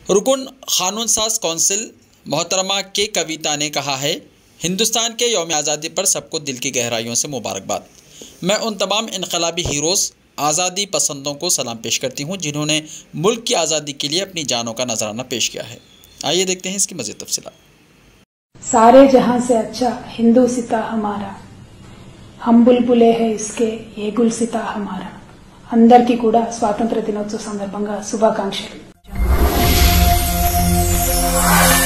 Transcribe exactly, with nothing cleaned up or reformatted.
रुकन कानून साज कौंसिल मोहतरमा के कविता ने कहा है, हिंदुस्तान के यौम आज़ादी पर सबको दिल की गहराइयों से मुबारकबाद। मैं उन तमाम इनकलाबी हीरोज़, आज़ादी पसंदों को सलाम पेश करती हूँ जिन्होंने मुल्क की आज़ादी के लिए अपनी जानों का नजराना पेश किया है। आइए देखते हैं इसकी मज़ीद तफसीलात। सारे जहां से अच्छा हिंदू सिता हमारा, हम बुलबुले हैं इसके ये गुलसिता हमारा। अंदर की कूड़ा स्वातंत्र्य दिनोत्सव संदर्भंगा शुभाकांक्षलु।